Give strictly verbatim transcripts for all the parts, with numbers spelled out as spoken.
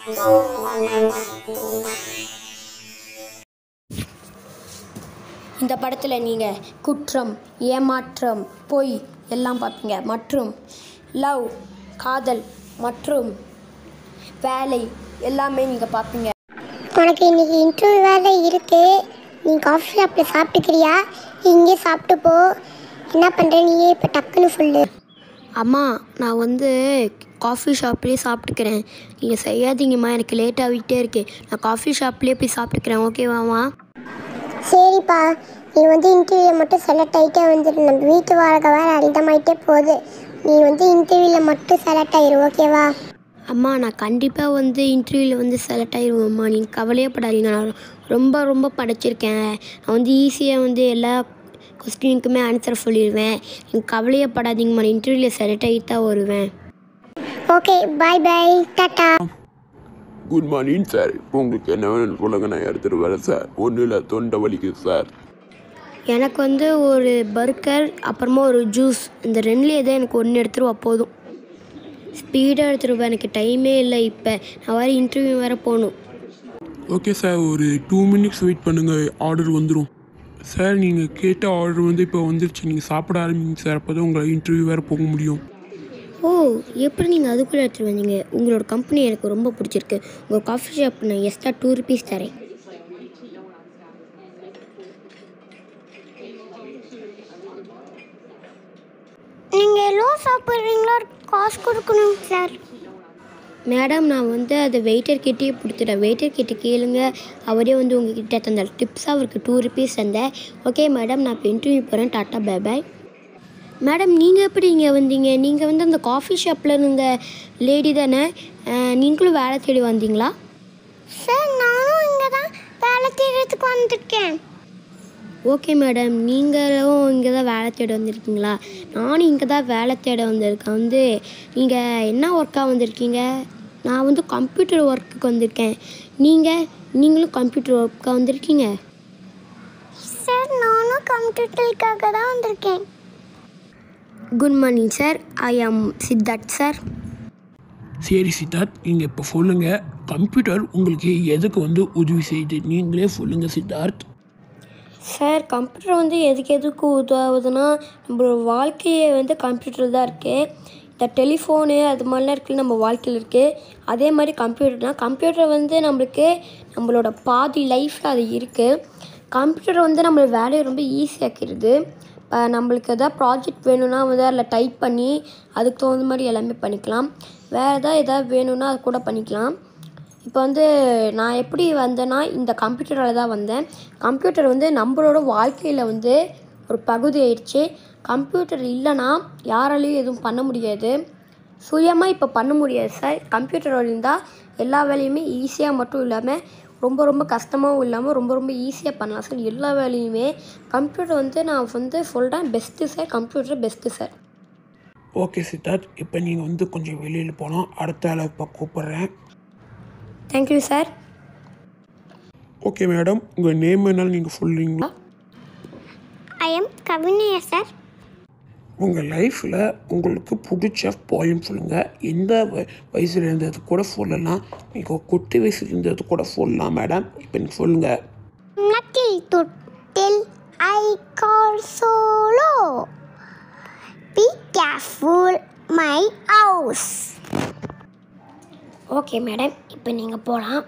இந்த படத்தில் நீங்கள் குற்றம், ஏமாற்றம், பொய் எல்லாம் பார்ப்பீங்க. மற்றும் லவ், காதல் மற்றும் வேலை எல்லாமே நீங்கள் பார்ப்பீங்க. உனக்கு இன்றைக்கி இன்டர்வியூ வேலை இருக்குது. நீ காஃபி ஷாப்பில் சாப்பிட்டுக்கிறியா? இங்கே சாப்பிட்டு போ. என்ன பண்ணுற நீயே இப்போ டக்குன்னு சொல்லு. அம்மா, நான் வந்து காஃபி ஷாப்லேயே சாப்பிட்டுக்கிறேன். நீங்கள் செய்யாதீங்கம்மா, எனக்கு லேட் ஆகிட்டே இருக்குது. நான் காஃபி ஷாப்லேயே போய் சாப்பிட்டுக்கிறேன். ஓகேவாம்மா? சரிப்பா, நீ வந்து இன்டர்வியூவில் மட்டும் செலக்ட் ஆகிட்டே வந்துடு. நம்ம வீட்டு வாடகை வேறு அதிகமாகிட்டே போகுது. நீ வந்து இன்டர்வியூவில் மட்டும் செலக்ட் ஆகிரு. ஓகேவா? அம்மா, நான் கண்டிப்பாக வந்து இன்டர்வியூவில் வந்து செலக்ட் ஆகிடுவேம்மா. நீங்கள் கவலையே படாதீங்க. நான் ரொம்ப ரொம்ப படிச்சிருக்கேன். நான் வந்து ஈஸியாக வந்து எல்லா கொஸ்டினுக்குமே ஆன்சர் சொல்லிடுவேன். நீங்கள் கவலையே படாதீங்கம்மா. நான் இன்டர்வியூவில் செலக்ட் ஆகிட்டு தான் வருவேன். Okay, bye bye, tata. Good morning sir. உங்களுக்கு என்ன வேணும்னு சொல்லுங்க, நான் எடுத்துகிட்டு வரேன் சார். ஒன்றும் இல்லை, தொண்டை வலிக்குது சார். எனக்கு வந்து ஒரு பர்கர் அப்புறமா ஒரு ஜூஸ், இந்த ரெண்டுலேயே தான் எனக்கு ஒன்று எடுத்துருவா போதும். ஸ்பீடாக எடுத்துருவேன், எனக்கு டைமே இல்லை. இப்போ நான் வேறு இன்டர்வியூ வேறு போகணும். ஓகே சார், ஒரு டூ மினிட்ஸ் வெயிட் பண்ணுங்கள், ஆர்டர் வந்துடும். சார், நீங்கள் கேட்ட ஆர்டர் வந்து இப்போ வந்துருச்சு. நீங்கள் சாப்பிட ஆரம்பிங்க சார். அப்போ தான் உங்களை இன்டர்வியூ வேறு போக முடியும். ஓ, எப்படி நீங்கள் அதுக்குள்ளே எடுத்துகிட்டு வந்தீங்க? உங்களோட கம்பெனி எனக்கு ரொம்ப பிடிச்சிருக்கு. உங்கள் காஃபி ஷாப் நான் எக்ஸ்ட்ரா டூ ருபீஸ் தரேன். நீங்கள் எவ்வளோ சாப்பிட்றீங்களோ காசு கொடுக்கணும் சார். மேடம், நான் வந்து அதை வெயிட்டர்கிட்டே கொடுத்துட்டேன். வெயிட்டர்கிட்ட கேளுங்க, அவரே வந்து உங்ககிட்ட தந்தார். டிப்ஸாக அவருக்கு டூ ருபீஸ் தந்தேன். ஓகே மேடம், நான் இப்போ இன்டர்வியூ போகிறேன். Tata, bye bye. மேடம், நீங்கள் எப்படி இங்கே வந்தீங்க? நீங்கள் வந்து அந்த காஃபி ஷாப்பில் இருந்த லேடி தானே? நீங்களும் வேலை தேடி வந்தீங்களா? சார், நானும் இங்கே தான் வேலை தேடுறதுக்கு வந்துருக்கேன். ஓகே மேடம், நீங்களும் இங்கே தான் வேலை தேட வந்திருக்கீங்களா? நானும் இங்கே தான் வேலை தேட வந்திருக்கேன். வந்து நீங்கள் என்ன ஒர்க்காக வந்திருக்கீங்க? நான் வந்து கம்ப்யூட்டர் ஒர்க்குக்கு வந்திருக்கேன். நீங்கள் நீங்களும் கம்ப்யூட்டர் ஒர்க்காக வந்திருக்கீங்க? சார், நானும் கம்ப்யூட்டருக்காக தான் வந்திருக்கேன். குட் மார்னிங் சார், ஐ ஆம் சித்தார்த் சார். சரி சித்தார்த், நீங்கள் இப்போ சொல்லுங்கள், கம்ப்யூட்டர் உங்களுக்கு எதுக்கு வந்து உதவி செய்யுது? நீங்களே சொல்லுங்கள் சித்தார்த். சார், கம்ப்யூட்டர் வந்து எதுக்கு எதுக்கு உதவுதுன்னா, நம்மளோட வாழ்க்கையே வந்து கம்ப்யூட்டர் தான் இருக்குது. இந்த டெலிஃபோனு அது மாதிரிலாம் இருக்குது, நம்ம வாழ்க்கையில் இருக்குது. அதே மாதிரி கம்ப்யூட்டர்னால், கம்ப்யூட்டர் வந்து நம்மளுக்கு நம்மளோட பாதி லைஃப்பில் அது இருக்குது. கம்ப்யூட்டர் வந்து நம்மளோட வேலையை ரொம்ப ஈஸியாக்கிடுது. இப்போ நம்மளுக்கு எதாவது ப்ராஜெக்ட் வேணும்னா வந்து அதில் டைப் பண்ணி அதுக்கு தகுந்த மாதிரி எல்லாமே பண்ணிக்கலாம். வேறு எதாவது எதாவது வேணும்னா அது கூட பண்ணிக்கலாம். இப்போ வந்து நான் எப்படி வந்தேன்னா, இந்த கம்ப்யூட்டரால் தான் வந்தேன். கம்ப்யூட்டர் வந்து நம்மளோட வாழ்க்கையில் வந்து ஒரு பகுதி ஆயிடுச்சு. கம்ப்யூட்டர் இல்லைன்னா யாராலையும் எதுவும் பண்ண முடியாது. சுயமாக இப்போ பண்ண முடியாது சார். கம்ப்யூட்டர் இருந்தால் எல்லா வேலையுமே ஈஸியாக மட்டும் இல்லாமல் ரொம்ப ரொம்ப கஷ்டமாகவும் இல்லாமல் ரொம்ப ரொம்ப ஈஸியாக பண்ணலாம் சார். எல்லா வேலையுமே கம்ப்யூட்டர் வந்து நான் வந்து சொல்கிறேன், best sir. Computer best sir. Okay Siddharth, இப்போ நீங்கள் வந்து கொஞ்சம் வெளியில் போகலாம். அடுத்த ஆளை இப்போ கூப்பிட்றேன். Thank you sir. ஓகே மேடம், உங்கள் நேம் என்னாலும் நீங்கள் சொல்கிறீங்களா? I am Kavinaya sir. உங்கள் லைஃப்பில் உங்களுக்கு பிடிச்ச போயம் சொல்லுங்கள். எந்த வயசில் இருந்தது கூட சொல்லலாம். நீங்கள் குட்டி வயசில் இருந்தது கூட சொல்லலாம் மேடம். இப்போ நீங்கள் சொல்லுங்கள். நக்கில் தொட்டில் I call solo, be careful my house. Okay madam, இப்போ நீங்கள் போகலாம்.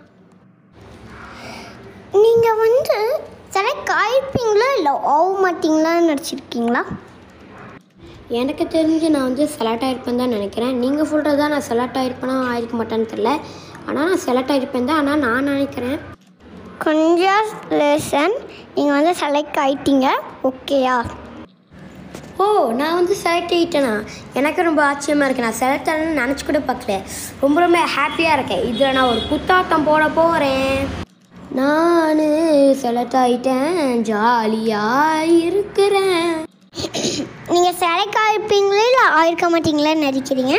நீங்கள் வந்து செலக்ட் ஆகிருப்பீங்களா இல்லை ஆக மாட்டிங்களான்னு நடிச்சிருக்கீங்களா? எனக்கு தெரிஞ்சு நான் வந்து செலக்ட் ஆகிருப்பேன் தான் நினைக்கிறேன். நீங்கள் சொல்கிறது தான் நான் செலக்ட் ஆகிருப்பேனா ஆகிருக்க மாட்டேன்னு தெரில. ஆனால் நான் செலக்ட் ஆகிருப்பேன் தான். ஆனால் நான் நினைக்கிறேன். கங்க்ராச்சுலேஷன், நீங்கள் வந்து செலக்ட் ஆகிட்டீங்க. ஓகேயா? ஓ, நான் வந்து செலக்ட் ஆகிட்டேனா? எனக்கு ரொம்ப ஆச்சரியமாக இருக்குது. நான் செலக்ட் ஆகணும்னு நினச்சி கூட பார்க்கல. ரொம்ப ரொம்ப ஹாப்பியாக இருக்கேன். இதில் நான் ஒரு குத்தாட்டம் போட போகிறேன். நான் செலக்ட் ஆகிட்டேன், ஜாலியாக இருக்கிறேன். நீங்கள் செலக்ட் ஆகிருப்பீங்களே இல்லை ஆகிருக்க மாட்டீங்களான்னு நினைக்கிறீங்க?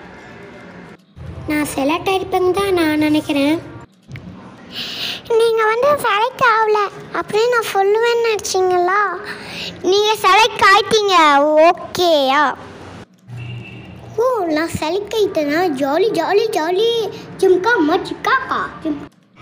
நான் செலக்ட் ஆகிருப்பேங்க தான் நான் நினைக்கிறேன். நீங்கள் வந்து செலக்ட் ஆகலை அப்படின்னு நான் சொல்லுவேன்னு நினச்சிங்களா? நீங்கள் செலக்ட் ஆகிட்டீங்க. ஓகேயா? ஓ, நான் செலக்ட் ஆகிட்டேன்னா ஜாலி ஜாலி ஜாலி ஜிம்கா மச்சிக்கா கா ஜிம்.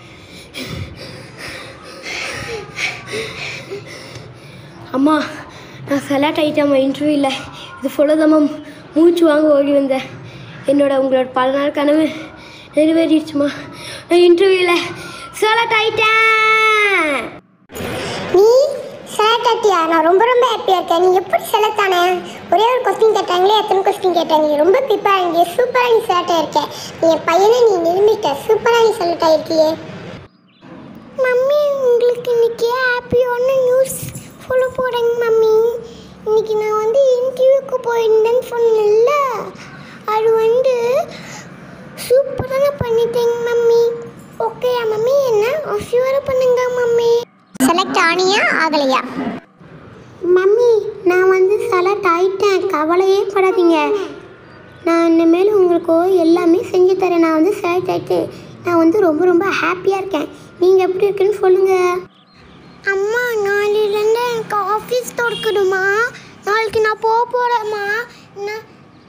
அம்மா நான் செலக்ட் ஆகிட்டேம்மா இன்டர்வியூவில். இது ஃபுல்லாக மூச்சு வாங்க ஓடி வந்தேன். என்னோட உங்களோட பல நாள் கனவு நிறைவேறிடுச்சுமா. நான் இன்டர்வியூவில் செலக்ட் ஆகிட்டேன். நீ செலக்ட் ஆகிட்டியா? நான் ரொம்ப ரொம்ப ஹாப்பியாக இருக்கேன். நீ எப்படி செலக்ட் ஆன? ஒரே ஒரு கொஸ்டின் கேட்டாங்களே, எத்தனை கொஸ்டின் கேட்டாங்க? நீ ரொம்ப ப்ரிப்பேர் ஆகிய சூப்பராக நீ செலக்ட் ஆகிருக்க. நீ என் பையனை நீ நிரூபிட்ட. சூப்பராக நீ செலக்ட் ஆகிருக்கியே. மம்மி உங்களுக்கு இன்னைக்கு ஹாப்பியான நியூஸ் சொல்ல போகிறேங்க மம்மி. இன்னைக்கு நான் வந்து இன்டர்வியூக்கு போயிருந்தேன்னு சொன்னேன்ல, அது வந்து சூப்பராக பண்ணிட்டேங்க மம்மி. ஓகேயா மம்மி? என்ன ஆசீர்வாத பண்ணுங்க மம்மி. செலக்ட் ஆனியா ஆகலையா? மம்மி நான் வந்து செலக்ட் ஆகிட்டேன், கவலையே படாதீங்க. நான் இனிமேல் உங்களுக்கு எல்லாமே செஞ்சு தரேன். நான் வந்து செலக்ட் ஆகிட்டு நான் வந்து ரொம்ப ரொம்ப ஹாப்பியாக இருக்கேன். நீங்கள் எப்படி இருக்குன்னு சொல்லுங்கள். அம்மா நாளையிலேருந்து எனக்கு ஆஃபீஸ் திறக்கணுமா? நாளைக்கு நான் போக போகிறேம்மா. நான்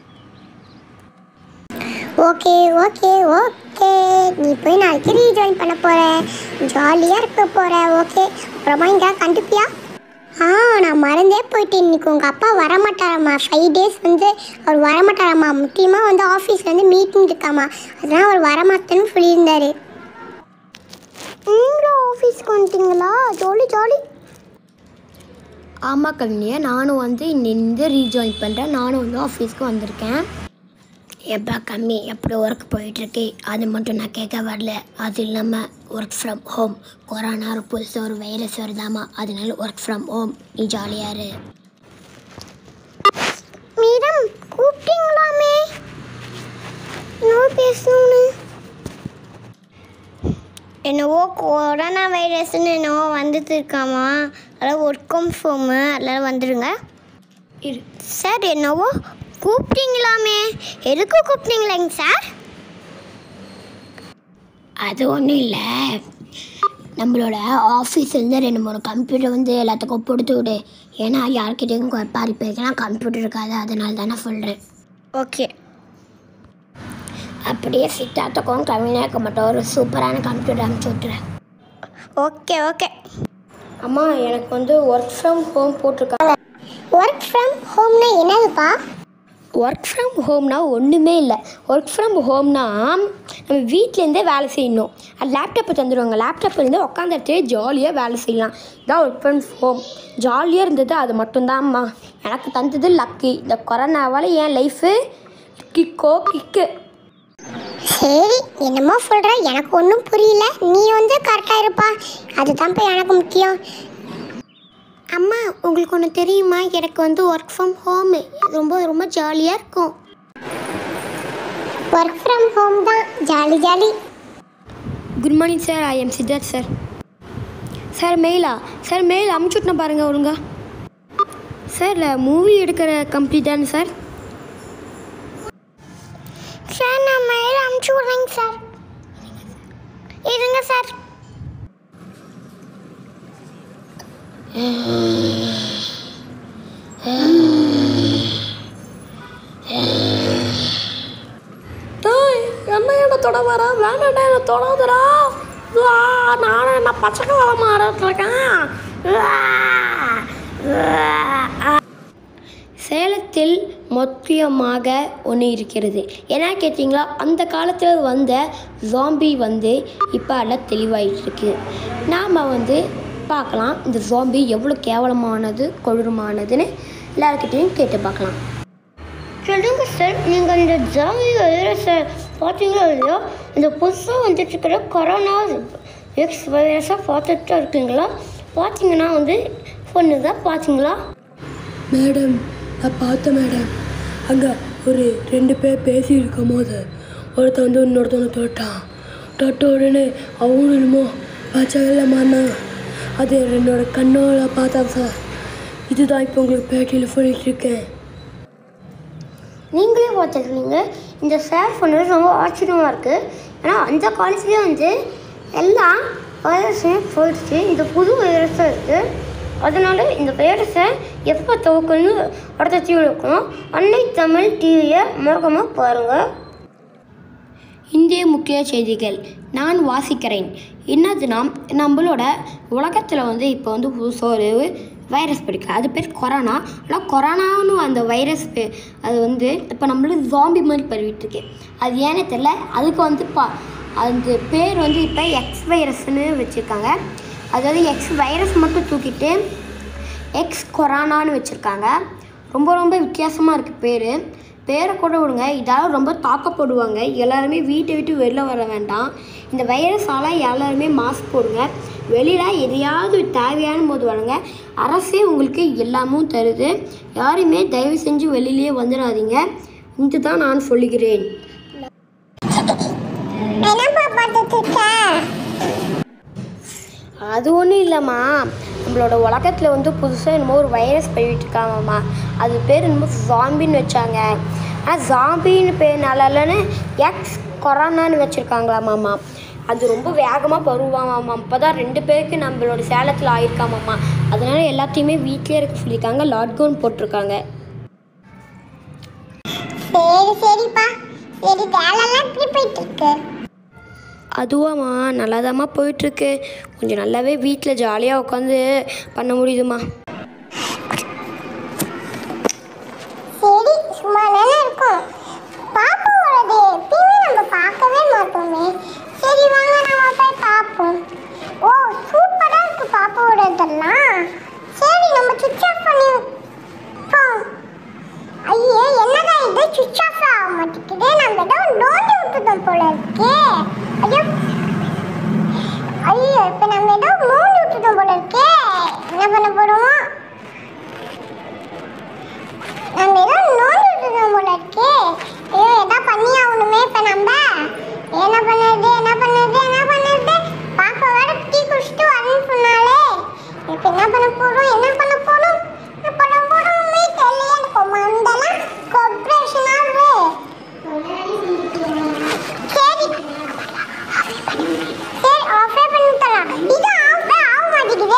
ஓகே ஓகே ஓகே நீ போய் நாளைக்கு ரீஜாயின் பண்ண போகிற, ஜாலியாக இருக்க போகிற. ஓகே அப்புறமா இங்கே கண்டுப்பியா? ஆ நான் மறந்தே போயிட்டேன். இன்றைக்கி உங்கள் அப்பா வரமாட்டாராம்மா. ஃபைவ் டேஸ் வந்து அவர் வரமாட்டாராம்மா. முக்கியமாக வந்து ஆஃபீஸில் மீட்டிங் இருக்காம்மா, அதனால் அவர் வரமாட்டேன்னு சொல்லியிருந்தார். நீங்களும் ஆஃபீஸ்க்கு வந்துட்டீங்களா? Jolly jolly. ஆமாம் கவினியா, நானும் வந்து இன்னிருந்து ரீஜாயின் பண்ணுறேன். நானும் வந்து ஆஃபீஸ்க்கு வந்திருக்கேன். எப்பா கம்மி எப்படி ஒர்க் போயிட்டுருக்கு அது மட்டும் நான் கேட்க வரல. அது இல்லாமல் ஒர்க் ஃப்ரம் ஹோம், கொரோனா ஒரு புதுசாக ஒரு வைரஸ் வருதாமா, அதனால ஒர்க் ஃப்ரம் ஹோம். நீ ஜாலியாக இரு. மேடம் கூப்பிட்டீங்களாமே, இன்னும் பேசணும்னு. என்னவோ கொரோனா வைரஸ்ன்னு என்னவோ வந்துட்டு இருக்காமா, அதெல்லாம் ஒர்க் ஃப்ரம் ஹோமு, அதெல்லாம் வந்துடுங்க. இரு சார் என்னவோ கூப்பிட்டீங்களாமே, எதுக்கு கூப்பிட்டீங்களாங்க சார்? அது ஒன்றும் இல்லை, நம்மளோட ஆஃபீஸ்லேருந்து ரெண்டு மூணு கம்ப்யூட்டர் வந்து எல்லாத்துக்கும் கொடுத்து விடு. ஏன்னா யார்கிட்டையும் பாதி பேருக்குலாம் கம்ப்யூட்டர் இருக்காது, அதனால தான் நான் சொல்கிறேன். ஓகே. அப்படியே சித்தார்த்துக்கும் கவினாக்கு மட்டும் ஒரு சூப்பரான கம்ப்யூட்டர் அனுப்பிச்சி விட்டுறேன். Okay okay. அம்மா எனக்கு வந்து ஒர்க் ஃப்ரம் ஹோம் போட்டிருக்காங்க. ஒர்க் ஃப்ரம் ஹோம்னா என்னதுப்பா? ஒர்க் ஃப்ரம் ஹோம்னா ஒன்றுமே இல்லை. ஒர்க் ஃப்ரம் ஹோம்னா நம்ம வீட்டிலேருந்தே வேலை செய்யணும். அது லேப்டாப்பை தந்துடுவாங்க. லேப்டாப்லேருந்து உட்காந்த இடத்துல ஜாலியாக வேலை செய்யலாம். இதான் ஒர்க் ஃப்ரம் ஹோம். ஜாலியாக இருந்தது அது மட்டும்தான்ம்மா. எனக்கு தந்தது லக்கி. இந்த கொரோனாவால் என் லைஃபு கிக்கோ கிக்கு. சரி என்னமோ சொல்கிற, எனக்கு ஒன்றும் புரியல. நீ வந்து கரெக்டாக இருப்பா, அதுதான் இப்போ எனக்கு முக்கியம். அம்மா உங்களுக்கு ஒன்று தெரியுமா? எனக்கு வந்து ஒர்க் ஃப்ரம் ஹோமு ரொம்ப ரொம்ப ஜாலியாக இருக்கும். ஒர்க் ஃப்ரம் ஹோம் தான் jolly jolly. Good morning sir, I am Siddharth sir. Sir மெயிலா? சார் மெயில் அமுச்சுட்னா பாருங்கள் ஒழுங்கா. சார் மூவி எடுக்கிற கம்பெனி தானே சார்? சார் நான் மெயில் அமுச்சு விட்றேங்க சார், இருங்க சார். என்ன என்ன தொட வர வேண்டாண்டா, என்ன தொடாதுடா. நானும் என்ன பச்சை வளம் மாறிட்டுருக்கேன். சேலத்தில் முக்கியமாக ஒன்று இருக்கிறது. என்ன கேட்டிங்களா? அந்த காலத்தில் வந்த ஜாம்பி வந்து இப்போ எல்லாம் தெளிவாயிட்டுருக்கு. நாம் வந்து பார்க்கலாம் இந்த ஜாம்பி எவ்வளோ கேவலமானது கொடூரமானதுன்னு எல்லாருக்கிட்டையும் கேட்டு பார்க்கலாம். சொல்லுங்க சார், நீங்கள் இந்த ஜாம்பி வைரஸை பார்த்தீங்களா இல்லையா? இந்த புதுசாக வந்துட்டுருக்கிற கொரோனா எக்ஸ் வைரஸை பார்த்துட்டு இருக்கீங்களா? பார்த்தீங்கன்னா வந்து பொண்ணு தான் பார்த்தீங்களா? மேடம் நான் பார்த்தேன் மேடம். அங்கே ஒரு ரெண்டு பேர் பேசியிருக்கும் போது ஒருத்தன் வந்து இன்னொருத்தவனை தொட்டான். தொட்ட உடனே அவங்களும் என்னமோ பச்சைகளில் மாறினாங்க. அது என்னோட கண்ணோட பார்த்தேன் சார். இதுதான் இப்போ உங்களுக்கு பேட்டியில் சொல்லிட்டுருக்கேன். நீங்களே பார்த்துருக்கீங்க. இந்த சார் சொன்னது ரொம்ப ஆச்சரியமாக இருக்குது. ஏன்னா அந்த காலேஜ்லேயே வந்து எல்லா வைரஸுமே போயிடுச்சு. இந்த புது வைரஸாக இருக்குது. அதனால இந்த வைரஸை எப்போ துவக்கணும்னு அடுத்த டிவியில் இருக்கணும். அன்னை தமிழ் டிவியை மறக்காமல் பாருங்கள். இந்திய முக்கிய செய்திகள் நான் வாசிக்கிறேன். என்னதுன்னா, நம்மளோட உலகத்தில் வந்து இப்போ வந்து புதுசாக ஒரு வைரஸ் பிடிக்கல. அது பேர் கொரோனா. ஆனால் கொரோனான்னு அந்த வைரஸ் பே அது வந்து இப்போ நம்மளுக்கு ஜாம்பி மாதிரி பரவிட்டுருக்கு. அது ஏன்னே தெரில. அதுக்கு வந்து பா அந்த பேர் வந்து இப்போ எக்ஸ் வைரஸ்ன்னு வச்சுருக்காங்க. அதாவது எக்ஸ் வைரஸ் மட்டும் தூக்கிட்டு எக்ஸ் கொரோனான்னு வச்சுருக்காங்க. ரொம்ப ரொம்ப வித்தியாசமாக இருக்குது பேர். பேரை கூட விடுங்க, இதால் ரொம்ப தாக்கப்படுவாங்க. எல்லாருமே வீட்டை விட்டு வெளில வர வேண்டாம். இந்த வைரஸால் எல்லாருமே மாஸ்க் போடுங்க. வெளியில் எதையாவது தேவையான போது வரங்க. அரசே உங்களுக்கு எல்லாமும் தருது. யாருமே தயவு செஞ்சு வெளியிலே வந்துடாதீங்க. இது தான் நான் சொல்லுகிறேன். அது ஒன்றும் இல்லைம்மா, நம்மளோட உலகத்தில் வந்து புதுசாக என்னமோ ஒரு வைரஸ் பரவிட்டு இருக்காங்கம்மா. அது பேர் என்னமோ ஜாம்பின்னு வச்சாங்க. ஆனால் ஜாம்பின்னு பேர் நல்லா இல்லைன்னு எக்ஸ் கொரோனான்னு வச்சுருக்காங்களாமாம்மா. அது ரொம்ப வேகமாக பருவாமாம்மா. இப்போ தான் ரெண்டு பேருக்கு நம்மளோட சேலத்தில் ஆயிருக்காமாம்மா. அதனால எல்லாத்தையுமே வீட்டிலே இருக்க சொல்லியிருக்காங்க. லாக்டவுன் போட்டிருக்காங்க. சரி சரிப்பா, சரி வேலைலாம் எப்படி போயிட்டு இருக்கு? அதுவாம்மா நல்லாதாம்மா போயிட்டுருக்கு. கொஞ்சம் நல்லாவே வீட்டில் ஜாலியாக உட்காந்து பண்ண முடியுதுமா. சரி, சும்மா நல்லா இருக்கும். பாப்பாவோடது எப்பயுமே நம்ம பார்க்கவே மாட்டோமே. சரி வாங்க நம்ம போய் பார்ப்போம். ஓ சூப்பராக இருக்கு பாப்பாவோடதெல்லாம். சரி நம்ம சுவிட்ச் ஆஃப் பண்ணி வைப்போம். ஐயே என்னதான் இது சுவிட்ச் ஆஃப் ஆக மாட்டேங்குது. நம்ம ஏதோ நோண்டி விட்டுட்டோம் போல இருக்கே. ஐயோ ஐயோ இப்போ நம்ம ஏதோ நோண்டி விட்டுட்டோம் போல இருக்கே. என்ன பண்ண போறோம்? நம்ம ஏதோ நோண்டி விட்டுட்டோம் போல இருக்கே. ஐயோ எதா பண்ணி ஆகணுமே. இப்போ நம்ம என்ன பண்ணுறது என்ன பண்ணுறது என்ன பண்ணுறது? பாப்பா வேற டீ குடிச்சிட்டு வரணும்னு சொன்னாலே. இப்போ என்ன பண்ண போறோம் என்ன பண்ண போறோம் என்ன பண்ண போறோமே தெரியல. எனக்கு மண்டெல்லாம் கோஆப்ரேஷன் ஆகுது. சரி சரி ஆஃபே பண்ணிட்டலாம். இது ஆஃபே ஆக மாட்டேங்குதே.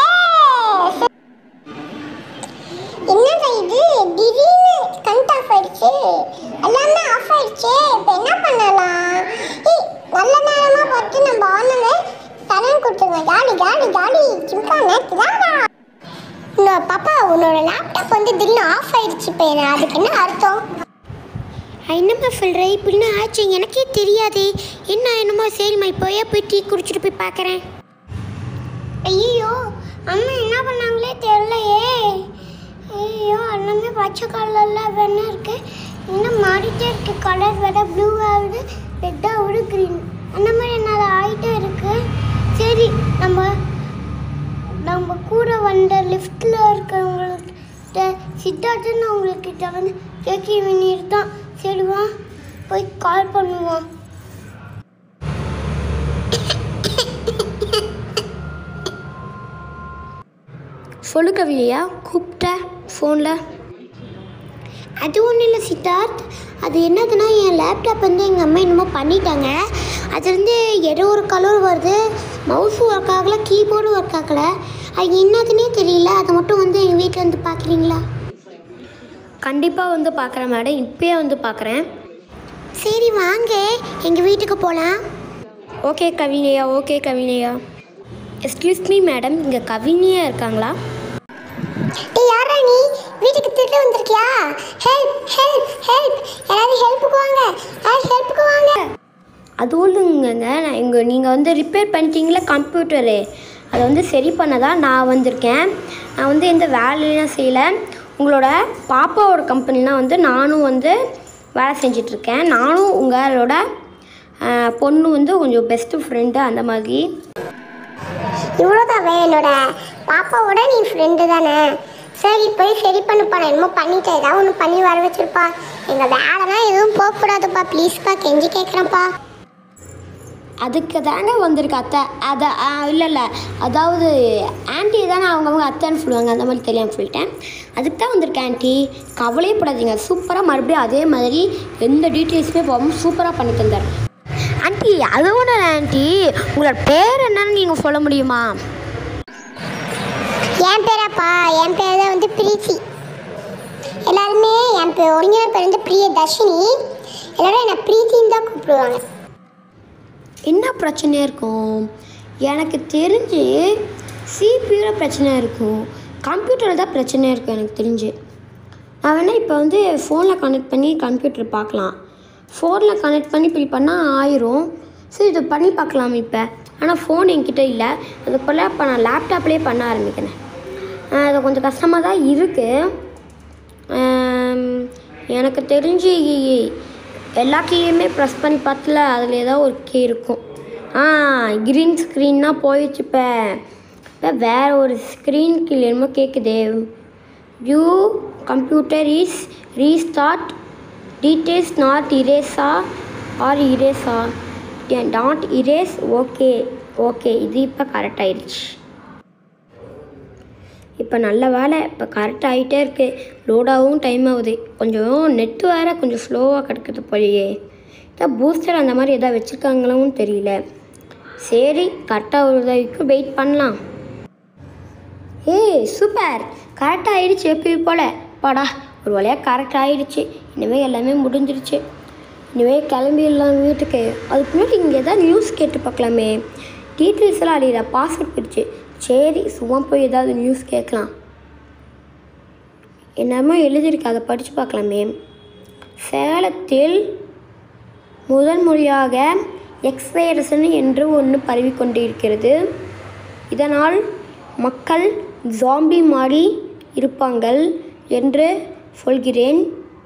என்னடா இது திடீர்னு கரண்ட் ஆஃப் ஆயிடுச்சு. எல்லாமே ஆஃப் ஆயிடுச்சு. இப்போ என்ன பண்ணலாம்? ஏய் நல்ல நேரமாக பார்த்து நம்ம ஆனவே கரண்ட் கொடுத்துருங்க. ஜாலி ஜாலி ஜாலி சிம்கா நேற்று தான்டா. இன்னொரு பாப்பா உன்னோட லேப்டாப் வந்து திடீர்னு ஆஃப் ஆயிடுச்சு. இப்போ அதுக்கு என்ன அர்த்தம்? என்னம்மா சொல்கிற? இப்படின்னா ஆச்சு எனக்கே தெரியாது. என்ன என்னமோ சரிம்மா இப்போயே போய் டீ குடிச்சிட்டு போய் பார்க்குறேன். ஐயோ அம்மா என்ன பண்ணாங்களே தெரியலையே. ஐயோ எல்லாமே பச்சை கலரில் வேணா இருக்கு. இன்னும் மாறிட்டே இருக்கு. கலர் வேற ப்ளூ ஆகுது, ரெட் ஆகுது, க்ரீன் அந்த மாதிரி என்ன ஆகிட்டே இருக்கு. சரி நம்ம நம்ம கூட வந்த லிஃப்டில் இருக்கிறவங்கள்ட்ட சித்தார்த்துன்னு அவங்கக்கிட்ட வந்து கேட்க வேண்டியது தான். சரி வா போய் கால் பண்ணுவோம். சொல்லு கவிதையா, கூப்பிட்ட ஃபோனில்? அது ஒன்றும் இல்லை சித்தார்த். அது என்னதுன்னா என் லேப்டாப் வந்து எங்கள் அம்மா என்னமோ பண்ணிட்டாங்க. அதுலேருந்து ஏதோ ஒரு கலர் வருது. மவுஸும் ஒர்க் ஆகலை, கீபோர்டும் ஒர்க் ஆகலை. அது என்னதுன்னே தெரியல. அதை மட்டும் வந்து எங்கள் வீட்டில் வந்து பார்க்குறீங்களா? கண்டிப்பாக வந்து பார்க்குறேன் மேடம், இப்போயே வந்து பார்க்குறேன். சரி வாங்க எங்கள் வீட்டுக்கு போகலாம். Okay Kavinaya, okay Kavinaya. Excuse me madam, இங்கே கவினியா இருக்காங்களா? ஏய் யாரா நீ? வீட்டுக்கு திருட்டு வந்திருக்கியா? ஹெல்ப் ஹெல்ப் ஹெல்ப், யாராவது ஹெல்ப்புக்கு வாங்க, யாராவது ஹெல்ப்புக்கு வாங்க. அது ஒன்றுங்கங்க, நான் இங்கே நீங்கள் வந்து ரிப்பேர் பண்ணிட்டீங்களே கம்ப்யூட்டரு, அதை வந்து சரி பண்ண தான் நான் வந்திருக்கேன். நான் வந்து எந்த வேலையெல்லாம் செய்யலை. உங்களோட பாப்பாவோட கம்பெனிலாம் வந்து நானும் வந்து வேலை செஞ்சிட்ருக்கேன். நானும் உங்களோட பொண்ணு வந்து கொஞ்சம் பெஸ்ட்டு ஃப்ரெண்டு அந்த மாதிரி. இவ்வளோதான் என்னோட பாப்பாவோட நீ ஃப்ரெண்டு தானே? சரி போய் சரி பண்ணுப்பா. நான் என்னமோ பண்ணிட்டேன், ஏதாவது ஒன்று பண்ணி வர வச்சிருப்பா. எங்கள் வேலைனா எதுவும் போகக்கூடாதுப்பா, ப்ளீஸ்ப்பா, கெஞ்சி கேட்குறேன்ப்பா. அதுக்கு தானே வந்திருக்கு அத்தை. அதை இல்லை இல்லை அதாவது ஆன்ட்டி தானே அவங்கவுங்க அத்தைன்னு சொல்லுவாங்க, அந்த மாதிரி தெரியாமல் சொல்லிட்டேன். அதுக்கு தான் வந்திருக்கேன் ஆன்ட்டி. கவலையப்படாதீங்க, சூப்பராக மறுபடியும் அதே மாதிரி எந்த டீட்டெயில்ஸுமே போகாமல் சூப்பராக பண்ணி தந்தார் ஆன்ட்டி. அது ஒன்றும் இல்லை ஆன்ட்டி, உங்களோட பேர் என்னன்னு நீங்கள் சொல்ல முடியுமா? என் பேராப்பா, என் பேர் தான் வந்து பிரீத்தி. எல்லாருமே என் பேர் ஒருங்கின பேர் வந்து பிரியதர்ஷினி. எல்லோரும் என்னை பிரீத்தின்னு தான் கூப்பிடுவாங்க. என்ன பிரச்சனையாக இருக்கும்? எனக்கு தெரிஞ்சு சிபியூவில் பிரச்சனையாக இருக்கும், கம்ப்யூட்டரில் தான் பிரச்சனையாக இருக்கும் எனக்கு தெரிஞ்சு. நான் வேணால் இப்போ வந்து ஃபோனில் கனெக்ட் பண்ணி கம்ப்யூட்டர் பார்க்கலாம். ஃபோனில் கனெக்ட் பண்ணி இப்படி பண்ணால் ஆயிரும். சரி இதை பண்ணி பார்க்கலாம் இப்போ. ஆனால் ஃபோன் என்கிட்ட இல்லை, அதுக்குள்ளே இப்போ நான் லேப்டாப்லேயே பண்ண ஆரம்பிக்கிறேன். அது கொஞ்சம் கஷ்டமாக தான் இருக்குது. எனக்கு தெரிஞ்சு எல்லா கீயுமே ப்ரெஸ் பண்ணி பார்த்தல அதில் ஏதோ ஒரு கீ இருக்கும். ஆ க்ரீன் ஸ்க்ரீன்னா போயிடுச்சு. இப்போ இப்போ வேறு ஒரு ஸ்க்ரீன் கீழே என்னமோ கேட்குது. You computer is restart details not இரேஸா ஆர் இரேஸா நாட் இரேஸ். ஓகே ஓகே இது இப்போ கரெக்ட் ஆயிடுச்சு. இப்போ நல்ல வேலை இப்போ கரெக்ட் ஆகிட்டே இருக்குது. லோடாகவும் டைம் ஆகுது. கொஞ்சம் நெட்டு வேறு கொஞ்சம் ஸ்லோவாக கிடக்குது போலையே. இதான் பூஸ்டர் அந்த மாதிரி எதாவது வச்சுருக்காங்களும் தெரியல. சரி கரெக்டாக ஒரு வரைக்கும் வெயிட் பண்ணலாம். ஏய் சூப்பர், கரெக்டாக ஆகிடுச்சு எப்பயும் போல். பாடா ஒரு வழியாக கரெக்ட் ஆகிடுச்சு. இனிமேல் எல்லாமே முடிஞ்சிருச்சு. இனிமேல் கிளம்பிடலாம் வீட்டுக்கு. அதுக்கு முன்னாடி இங்கே எதாவது நியூஸ் கேட்டு பார்க்கலாமே. டீட்டெயில்ஸ் எல்லாம் அடிடா, பாஸ்வேர்ட் போயிடுச்சு. சரி சும்மா போய் ஏதாவது நியூஸ் கேட்கலாம். என்னமோ எழுதியிருக்கு, அதை படித்து பார்க்கலாமே. சேலத்தில் முதல் முறையாக எக்ஸ் வைரஸ் என்று ஒன்று பரவி கொண்டிருக்கிறது. இதனால் மக்கள் ஜாம்பி மாறி இருப்பாங்கள் என்று சொல்கிறேன்.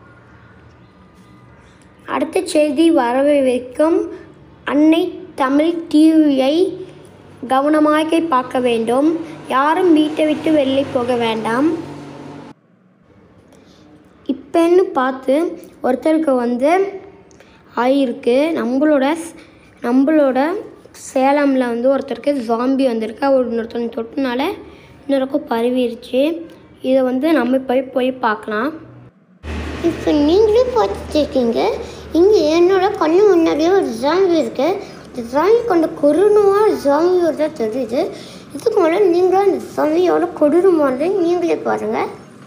அடுத்த செய்தி வரவைக்கும் அன்னை தமிழ் டிவியை கவனமாக பார்க்க வேண்டும். யாரும் வீட்டை விட்டு வெளியே போக வேண்டாம். இப்போன்னு பார்த்து ஒருத்தருக்கு வந்து ஆகிருக்கு. நம்மளோட நம்மளோட சேலமில் வந்து ஒருத்தருக்கு ஜாம்பி வந்திருக்கு. அவர் இன்னொருத்தவங்க தொட்டுனால இன்னொருக்கும் பரவிடுச்சு. இதை வந்து நம்ம போய் போய் பார்க்கலாம். இப்போ நீங்களே பார்த்துருக்கீங்க. இங்கே என்னோட கண்ணு முன்னாடியே ஒரு ஜாம்பி இருக்குது. இந்த ஜாம்பி கொண்ட கொடூரமான ஜாம்பியோட தான் தெரியுது. இதுக்கு மேலே நீங்களும் அந்த ஜாம்பியோட கொடூரமானதை நீங்களே பாருங்கள்.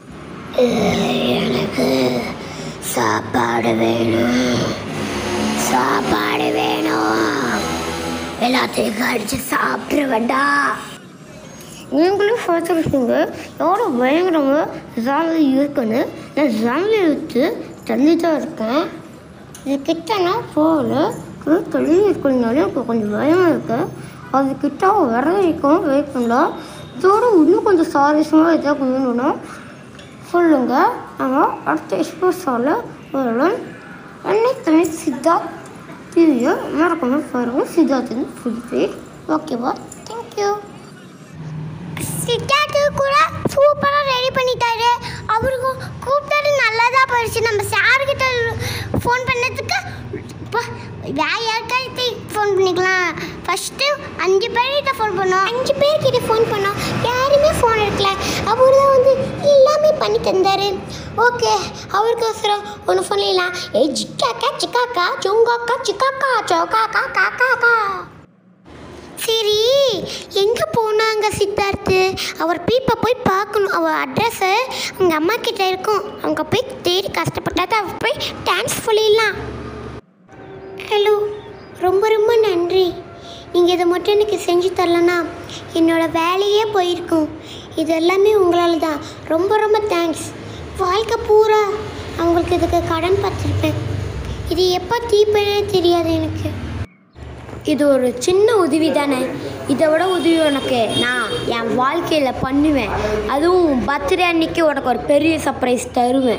எனக்கு சாப்பாடு வேணும், சாப்பாடு வேணும், எல்லாத்தையும் கடிச்சு சாப்பிட வேண்டாம். நீங்களும் பார்த்துருக்கீங்க எவ்வளோ பயங்கரமாக ஜாம்பி இருக்குன்னு. நான் ஜாம்பி எடுத்து தள்ளி தான் இருக்கேன். இது கிட்டனா போகல, தள்ளி இருக்கிறதுனால எனக்கு கொஞ்சம் பயமாக இருக்குது. அது கிட்ட வர வரைக்கும் வெயிட் பண்ணலாம். இதோட இன்னும் கொஞ்சம் சாரீசமாக எதாவது வேணும்னா சொல்லுங்கள். நம்ம அடுத்த எக்ஸ்போஸால் வரலாம். அன்னை தமிழ் சித்தார்த் டிவியை மறக்காமல் பாருங்கள். சித்தார்த்தின் ஃபுல் பேர். ஓகேவா? தேங்க்யூ. சித்தார்த்து கூட சூப்பராக ரெடி பண்ணிட்டாரு. அவருக்கும் கூப்பிட்டாரு, நல்லா தான் போயிடுச்சு. நம்ம சார்கிட்ட ஃபோன் பண்ணதுக்கு இப்போ வேறு யாருக்காவது ஃபோன் பண்ணிக்கலாம். ஃபஸ்ட்டு அஞ்சு பேர்கிட்ட ஃபோன் பண்ணோம். அஞ்சு பேர்கிட்ட ஃபோன் பண்ணோம், யாருமே ஃபோன் எடுக்கல. அவர் தான் வந்து எல்லாமே பண்ணி தந்தார். ஓகே அவருக்கோசரம் ஒன்று சொல்லிடலாம். ஏ ஜிக்காக்கா சிக்காக்கா சொங்காக்கா சிக்காக்கா சோக்காக்கா காக்காக்கா. சரி எங்கே போனாங்க சித்தார்த்து? அவர் பீப்பை போய் பார்க்கணும். அவர் அட்ரஸு அவங்க அம்மா கிட்ட இருக்கும். அவங்க போய் தேடி கஷ்டப்பட்டாதான் அவர் போய் டான்ஸ் சொல்லிடலாம். ஹலோ, ரொம்ப ரொம்ப நன்றி. நீங்கள் இதை மட்டும் எனக்கு செஞ்சு தரலன்னா என்னோடய வேலையே போயிருக்கும். இது எல்லாமே உங்களால் தான். ரொம்ப ரொம்ப தேங்க்ஸ். வாழ்க்கை பூரா அவங்களுக்கு இதுக்கு கடன் பார்த்துருப்பேன். இது எப்போ தீப்பனே தெரியாது எனக்கு. இது ஒரு சின்ன உதவி தானே. இதை விட உதவி உனக்கு நான் என் வாழ்க்கையில் பண்ணுவேன். அதுவும் பர்த்டே அன்னைக்கு உனக்கு ஒரு பெரிய சர்ப்ரைஸ் தருவேன்.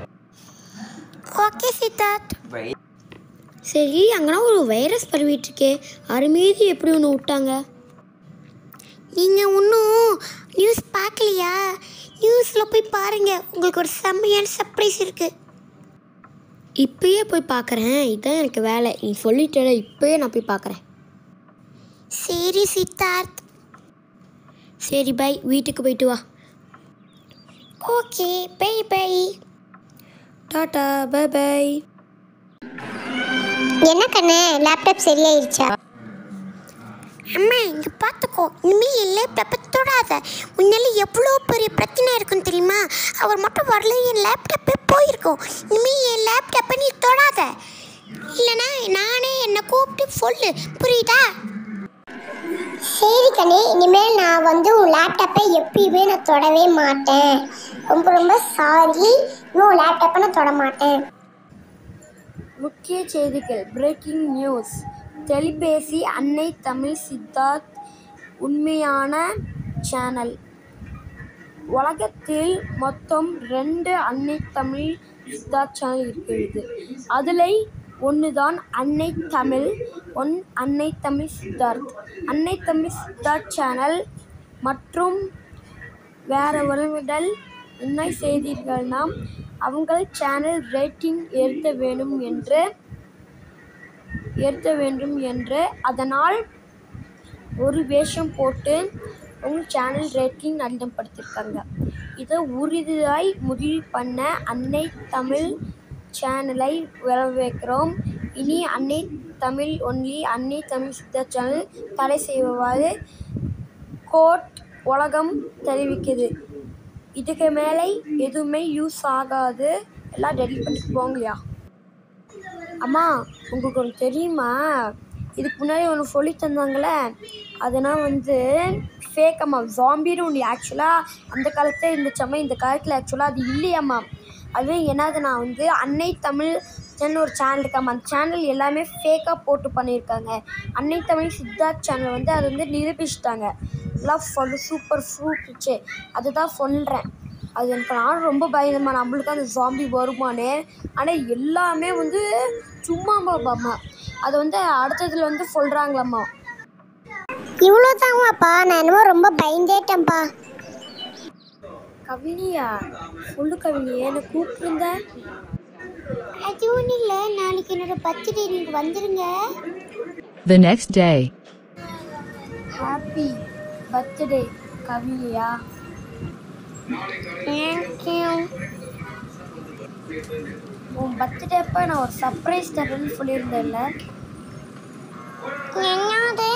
ஓகே சித்தார்த். சரி அங்கேனா ஒரு வைரஸ் பரவிட்டுருக்கே, அருமீதி எப்படி ஒன்று விட்டாங்க? நீங்கள் இன்னும் நியூஸ் பார்க்கலையா? நியூஸில் போய் பாருங்கள், உங்களுக்கு ஒரு செம்மையான சர்ப்ரைஸ் இருக்குது. இப்போயே போய் பார்க்குறேன். இதுதான் எனக்கு வேலை. நீ சொல்லிட்டேல, இப்போயே நான் போய் பார்க்குறேன். சரி சித்தார்த். சரி பை, வீட்டுக்கு போயிட்டு வா. Okay bye bye. Tata bye bye. என்ன கண்ணு, லேப்டாப் சரியாயிருச்சா? அம்மா இங்கே பார்த்துக்கோ, இனிமேல் என் லேப்டாப்பை தொடாத. உன்னால எவ்வளோ பெரிய பிரச்சனை இருக்குன்னு தெரியுமா? அவர் மட்டும் வரல, என் லேப்டாப்பே போயிருக்கோம். இனிமேல் என் லேப்டாப்பை நீ தொடாத. இல்லைனா நானே என்னை கூப்பிட்டு சொல்லு, புரியுதா? சரி கண்ணே, இனிமேல் நான் வந்து உன் லேப்டாப்பை எப்பயுமே நான் தொடவே மாட்டேன். ரொம்ப ரொம்ப சாரி, இன்னும் உன் லேப்டாப்பை நான் தொட மாட்டேன். முக்கிய செய்திகள். Breaking news. தொலைபேசி அன்னை தமிழ் சித்தார்த் உண்மையான சேனல். உலகத்தில் மொத்தம் ரெண்டு அன்னை தமிழ் சித்தார்த் சேனல் இருக்கிறது. அதில் ஒன்று தான் அன்னை தமிழ், ஒன் அன்னை தமிழ் சித்தார்த். அன்னை தமிழ் சித்தார்த் சேனல் மற்றும் வேறு வளர்வுகள் என்ன செய்தீர்கள்னா, அவங்கள் சேனல் ரேட்டிங் ஏற்ற வேண்டும் என்று ஏற்ற வேண்டும் என்று அதனால் ஒரு வேஷம் போட்டு உங்கள் சேனல் ரேட்டிங் அதிகப்படுத்தியிருக்காங்க. இதை உறுதியாய் முடிவு பண்ண அன்னை தமிழ் சேனலை வரவேற்கிறோம். இனி அன்னை தமிழ் ஒன்லி அன்னை தமிழ் சித்தார்த் சேனல் தடை செய்வாறு கோர்ட் உலகம் தெரிவிக்குது. இதுக்கு மேலே எதுவுமே யூஸ் ஆகாது, எல்லாம் டெலிட் பண்ணிட்டு போங்கயா. அம்மா, உங்களுக்கு ஒன்று தெரியுமா? இதுக்கு முன்னாடி ஒன்று சொல்லி தந்தாங்களே, அதனால் வந்து ஃபேக் அம்மா. ஜாம்பின்னு ஒன்று ஆக்சுவலாக அந்த காலத்தில் இருந்துச்சம்மா, இந்த காலத்தில் ஆக்சுவலாக அது இல்லையாம்மா. அது என்னதுன்னா வந்து அன்னை தமிழ் சேனல் ஒரு சேனல் இருக்காம்மா. அந்த சேனல் எல்லாமே ஃபேக்காக போட்டு பண்ணியிருக்காங்க. அன்னை தமிழ் சித்தார்த் சேனல் வந்து அது வந்து நிரூபிச்சிட்டாங்க. எல்லாம் சொல்லு சூப்பர் சூப்பிச்சு. அதுதான் சொல்கிறேன். அது எனக்கு நானும் ரொம்ப பயந்தம்மா, நம்மளுக்கு அந்த ஜாம்பி வருமானே. ஆனால் எல்லாமே வந்து சும்மா பாப்பாம்மா. அதை வந்து அடுத்ததில் வந்து சொல்கிறாங்களாம்மா. இவ்வளோ தாங்கப்பா, நான் என்னமோ ரொம்ப பயந்தேட்டேன்ப்பா. கவினியா, சொல்லு கவினியா, என்னை கூப்பிட்டுருந்த? அது ஒன்றும் இல்லை, நாளைக்கு என்னோட பர்த்டே, நீங்கள் வந்துடுங்க. The next day. Happy birthday Kaviniya. Thank you. உன் பர்த்டே அப்போ நான் ஒரு சர்ப்ரைஸ் தரேன்னு சொல்லியிருந்தேன்ல. என்னது?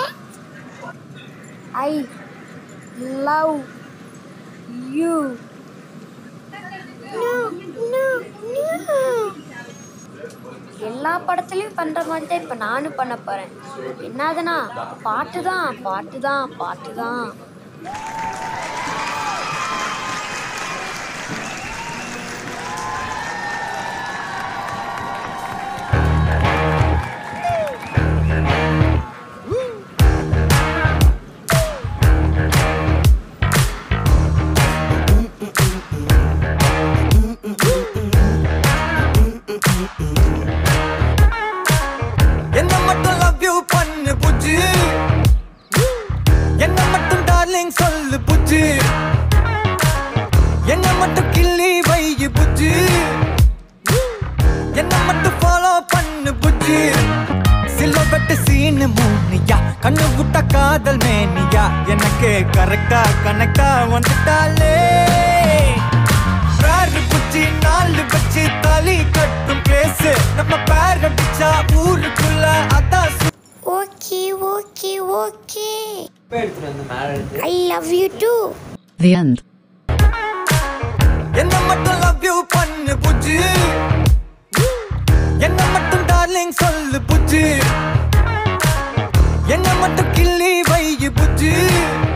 I love you. எல்லா படத்துலையும் பண்ணுற மாதிரி தான் இப்போ நானும் பண்ண போகிறேன். என்னதுன்னா பாட்டு தான் பாட்டு தான் பாட்டு தான். என்ன மட்டும் லவ் யூ பண்ணு புஜ்ஜு, என்ன மட்டும் டார்லிங் சொல்லு புஜ்ஜு, என்ன மட்டும் கிள்ளி வை புஜ்ஜு, என்ன மட்டும் ஃபாலோ பண்ணு புஜ்ஜு. சிலவட்டு சீனு மூனியா, கண்ணு விட்ட காதல் மேனியா, எனக்கு கரெக்டா கனெக்டா வந்துட்டாலே. பேரு புச்சி நாலு வச்சு தாலி கட்டும் பேசு, நம்ம பேர் அடிச்சா ஊருக்குள்ள அதான். Okay okay okay. I love you too. The end. என்ன மட்டும் லவ் யூ பண்ணு புஜ்ஜு, என்ன மட்டும் டார்லிங் சொல்லு புஜ்ஜு, என்ன மட்டும் கிள்ளி வை புஜ்ஜு.